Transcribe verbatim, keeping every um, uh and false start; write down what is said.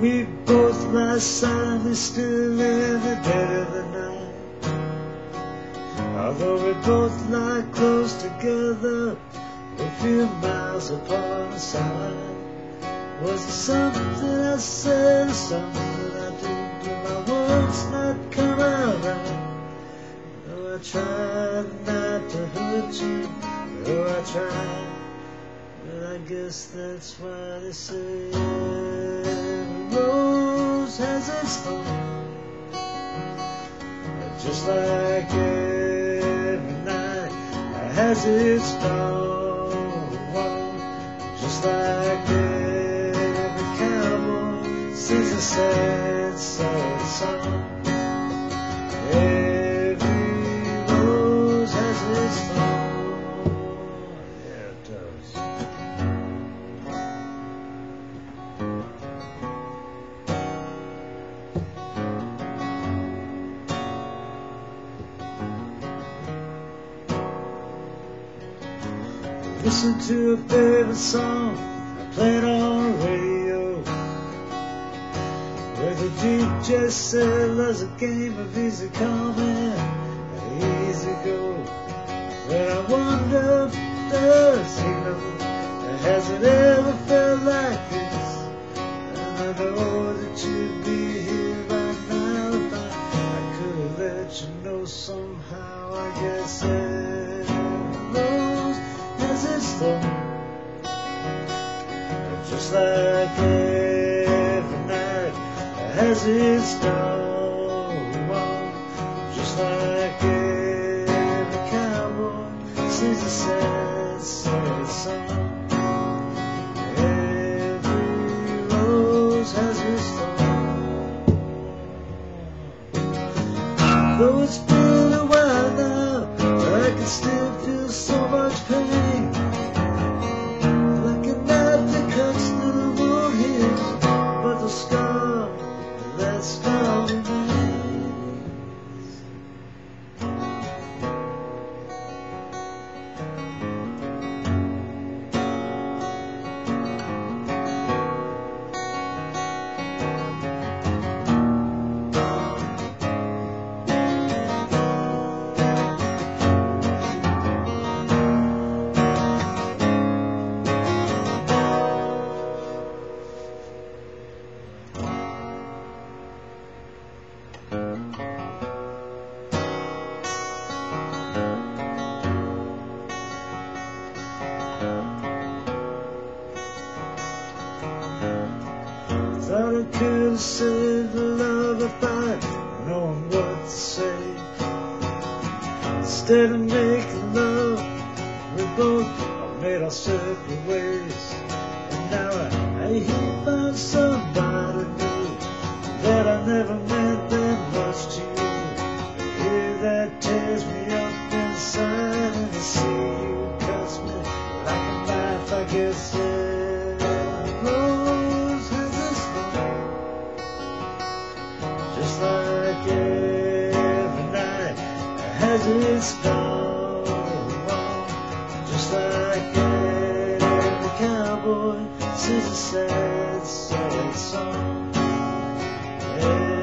We both lie silently still in the dead of the night. Although we both lie close together, a few miles apart on side. Was it something I said or something I did? Do my words not come out right? Though I tried not to hurt you, though I tried, but I guess that's why they say every rose has its thorn. Just like every night has its dawn. Just like every cowboy sings a sad, sad song. Every rose has its thorn. Yeah, it does. Listen to a favorite song I played on the radio, where the D J said love's a game of easy come and easy go. But I wonder, does he know, or has it ever felt like this? And I know that you'd be here right now if I, I could have let you know somehow. I guess every rose has its thorn. Just like every night has its dawn. Just like every cowboy sings a sad, sad song. Every rose has its thorn. Though it's been a while now, I can still feel so much pain. Like a knife that cuts through the wound here, but the scar, that scar remains. Thought I could have saved the love if I'd known what to say. Instead of making love, we both made our separate ways. And now I, I hear about somebody new that I never meant that much to you. Hear that tears me up inside, and to see you cuts me like a knife. I guess every rose has its thorn. Just like every night has its dawn. Just like every cowboy sings a sad, sad song. Yeah.